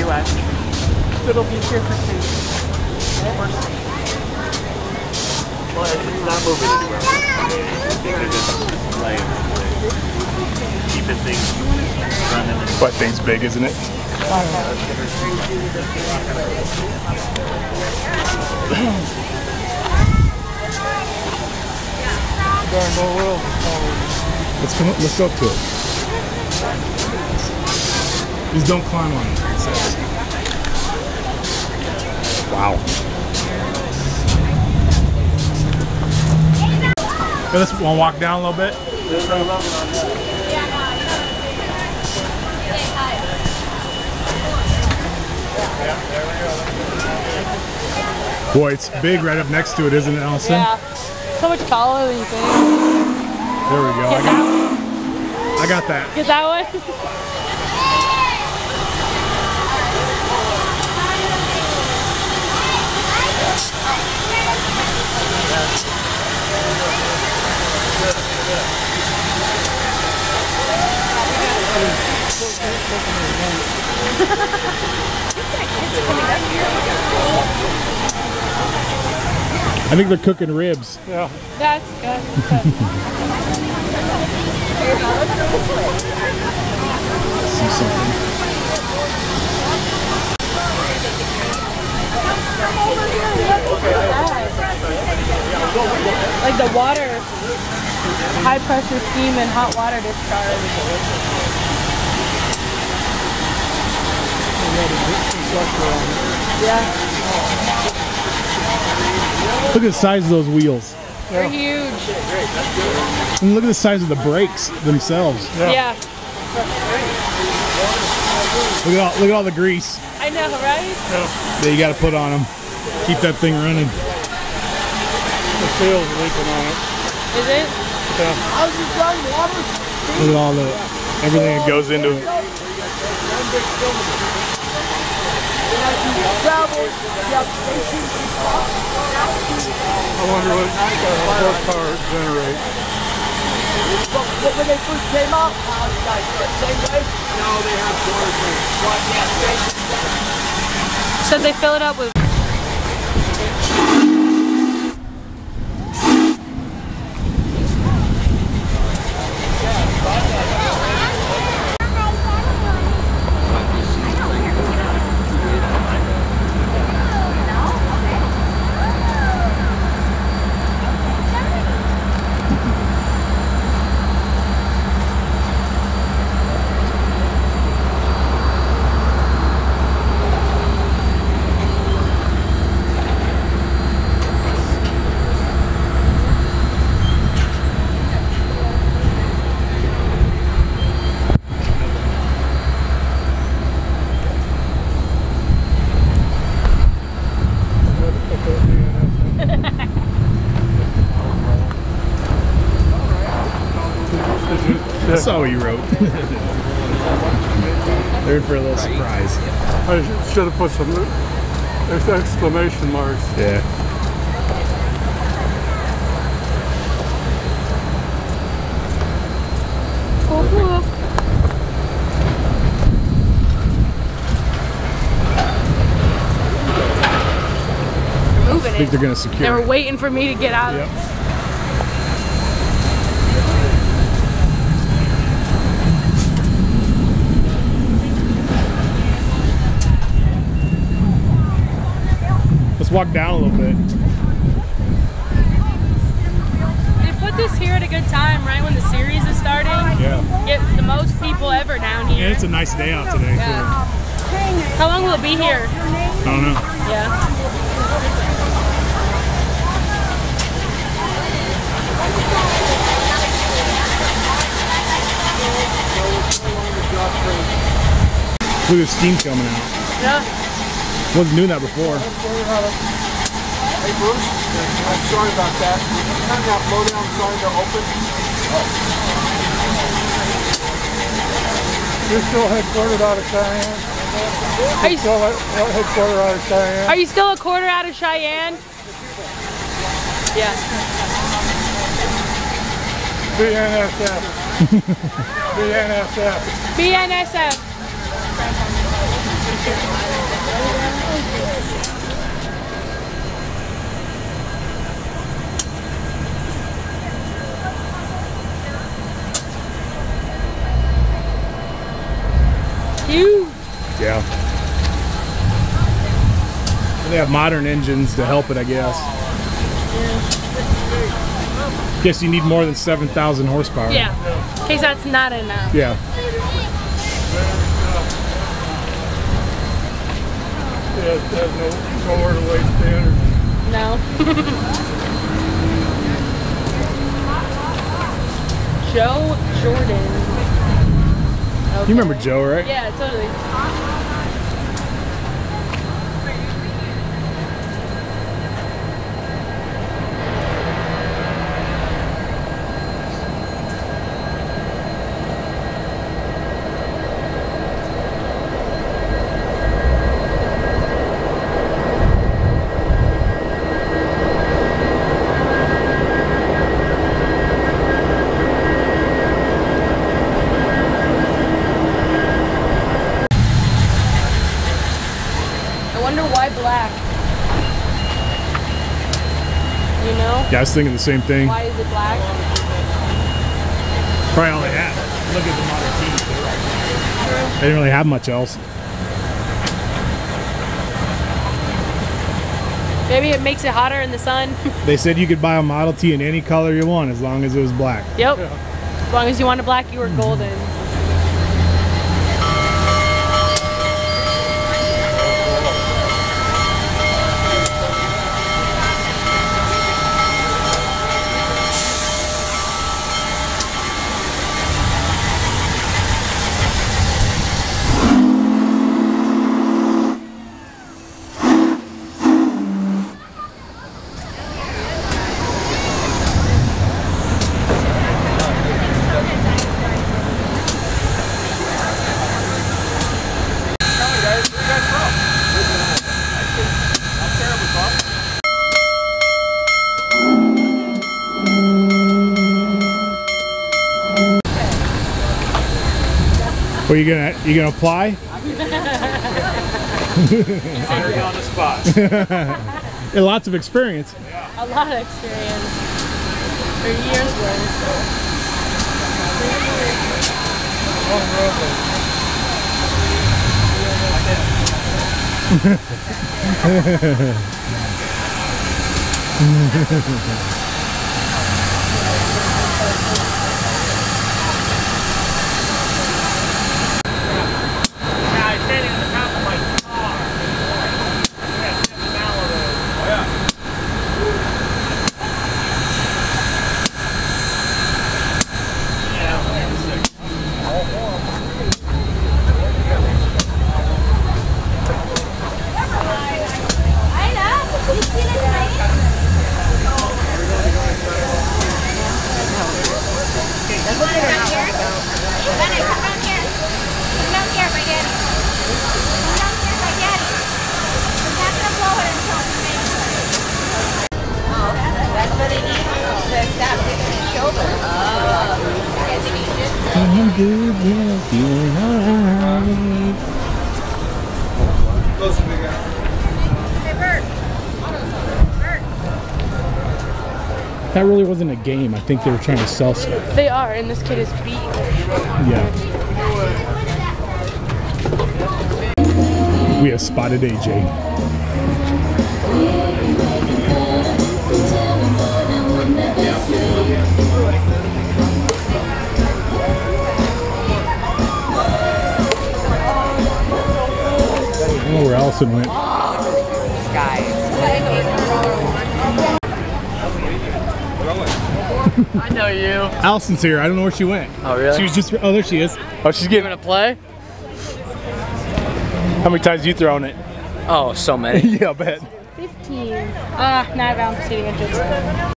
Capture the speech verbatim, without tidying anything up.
everywhere. So it'll be here for two. Well, it's not moving anywhere. They're just laying. Keeping things running. But thing's big, isn't it? Let's come up, let's go up to it. Just don't climb on it, it says. Wow. Okay, let's wanna walk down a little bit. Boy, it's big right up next to it, isn't it, Allison? Yeah. So much taller than you think. There we go. I got, I got that. Get that one? I think they're cooking ribs. Yeah. That's good. See something. Like the water, high pressure steam and hot water discharge. Yeah. Look at the size of those wheels. They're huge. And look at the size of the brakes themselves. Yeah. yeah. Look at all, look at all the grease. I know, right? Yeah. That you got to put on them. Keep that thing running. The seal's leaking on it. Is it? Yeah. Look at all the everything that goes into it. I wonder what horsepower it generates. When they first came out, how did you guys do it? Same way? No, they have doors. So they fill it up with. That's all you wrote. They're in for a little surprise. I should have put some exclamation marks. Yeah. They're moving I think it. they're going to secure They were it. waiting for me to get out. Yep. Let's walk down a little bit. They put this here at a good time, right when the series is starting. Yeah. Get the most people ever down here. And it's a nice day out today. Yeah. How long will it be here? I don't know. Yeah. Look at the steam coming out. Yeah. Wasn't doing that before. Hey Bruce, I'm sorry about that. Turn that blow down sign to open. You're still headquartered out of Cheyenne? Are you, Still headquartered out of Cheyenne? are you still a quarter out of Cheyenne? Yeah. B N S F. B N S F. B N S F. Huge. Yeah. They have modern engines to help it, I guess. Yeah. Guess you need more than seven thousand horsepower. Yeah. In case that's not enough. Yeah. Yeah, it has no, nowhere to waste the energy. No. Joe Jordan. Okay. You remember Joe, right? Yeah, totally. I wonder why black. You know? Yeah, I was thinking the same thing. Why is it black? Probably all they had. Look at the Model T. They didn't really have much else. Maybe it makes it hotter in the sun. They said you could buy a Model T in any color you want as long as it was black. Yep. As long as you wanted black, you were golden. Well, you gonna you gonna apply? Already on the spot. Yeah, lots of experience. A lot of experience. For years worth. That really wasn't a game. I think they were trying to sell stuff. They are, and this kid is beating. Yeah. We have spotted A J. I don't know where Allison went. I know you. Allison's here. I don't know where she went. Oh, really? She was just. Oh, there she is. Oh, she's You getting. gonna play? How many times have you thrown it? Oh, so many. Yeah, I bet. fifteen. Ah, uh, now I'm proceeding a